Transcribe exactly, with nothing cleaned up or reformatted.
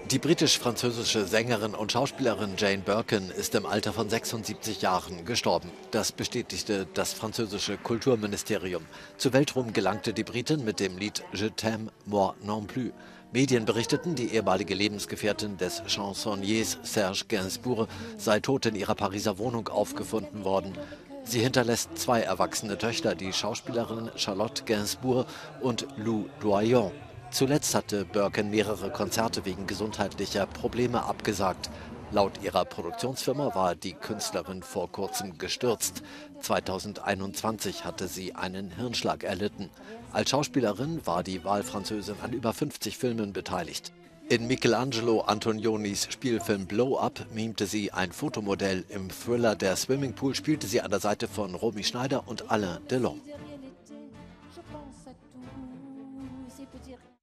Die britisch-französische Sängerin und Schauspielerin Jane Birkin ist im Alter von sechsundsiebzig Jahren gestorben. Das bestätigte das französische Kulturministerium. Zu Weltruhm gelangte die Britin mit dem Lied Je t'aime, moi non plus. Medien berichteten, die ehemalige Lebensgefährtin des Chansonniers Serge Gainsbourg sei tot in ihrer Pariser Wohnung aufgefunden worden. Sie hinterlässt zwei erwachsene Töchter, die Schauspielerin Charlotte Gainsbourg und Lou Doillon. Zuletzt hatte Birkin mehrere Konzerte wegen gesundheitlicher Probleme abgesagt. Laut ihrer Produktionsfirma war die Künstlerin vor kurzem gestürzt. zweitausendeinundzwanzig hatte sie einen Hirnschlag erlitten. Als Schauspielerin war die Wahlfranzösin an über fünfzig Filmen beteiligt. In Michelangelo Antonionis Spielfilm Blow Up mimte sie ein Fotomodell. Im Thriller Der Swimmingpool spielte sie an der Seite von Romy Schneider und Alain Delon.